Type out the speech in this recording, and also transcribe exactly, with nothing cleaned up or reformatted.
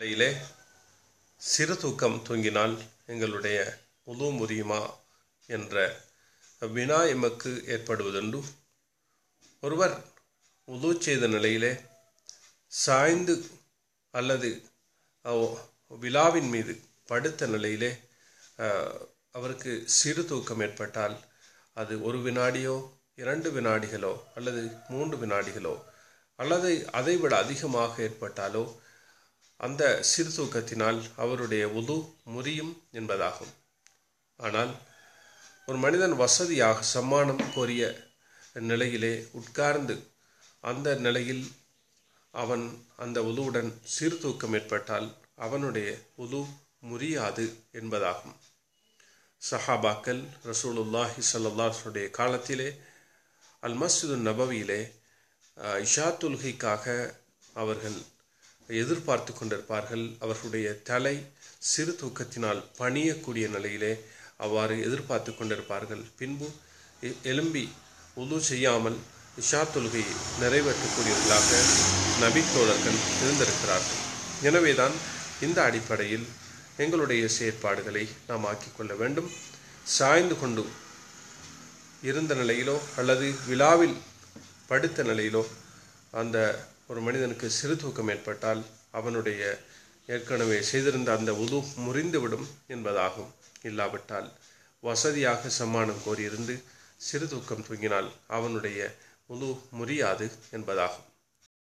நிலையிலே சிறு தூக்கம் தூங்கினால் எங்களுடைய உது முறியுமா என்ற வினா எமக்கு ஏற்படுவதுண்டு. ஒருவர் உது செய்த நிலையிலே சாய்ந்து அல்லது விழாவின் மீது படுத்த நிலையிலே அவருக்கு சிறு தூக்கம் ஏற்பட்டால் அது ஒரு வினாடியோ இரண்டு வினாடிகளோ அல்லது மூன்று வினாடிகளோ அல்லது அதைவிட அதிகமாக ஏற்பட்டாலோ அந்த சிறு தூக்கத்தினால் அவருடைய உது முறியும் என்பதாகும். ஆனால் ஒரு மனிதன் வசதியாக சம்மானம் கோரிய நிலையிலே உட்கார்ந்து அந்த நிலையில் அவன் அந்த உதுவுடன் சிறு தூக்கம் ஏற்பட்டால் அவனுடைய உது முறியாது என்பதாகும். சஹாபாக்கள் ரசூலுல்லாஹி ஸல்லல்லாஹு அலைஹி வஸல்லம் காலத்திலே அல் மஸ்ஜிது நபவியிலே இஷா தொழுகைக்காக அவர்கள் எதிர்பார்த்து கொண்டிருப்பார்கள். அவர்களுடைய தலை சிறு தூக்கத்தினால் பணியக்கூடிய நிலையிலே அவ்வாறு எதிர்பார்த்து கொண்டிருப்பார்கள். பின்பு எழும்பி உது செய்யாமல் இஷா தொழுகையை நிறைவேற்றக்கூடியவர்களாக நபி தோழர்கள் இருந்திருக்கிறார்கள். எனவேதான் இந்த அடிப்படையில் எங்களுடைய செயற்பாடுகளை நாம் ஆக்கிக்கொள்ள வேண்டும். சாய்ந்து கொண்டு இருந்த நிலையிலோ அல்லது விழாவில் படுத்த நிலையிலோ அந்த ஒரு மனிதனுக்கு சிறு தூக்கம் ஏற்பட்டால் அவனுடைய ஏற்கனவே செய்திருந்த அந்த உது முறிந்துவிடும் என்பதாகும். இல்லாவிட்டால் வசதியாக சம்மானம் கோரியிருந்து சிறு தூக்கம் தூங்கினால் அவனுடைய உது முறியாது என்பதாகும்.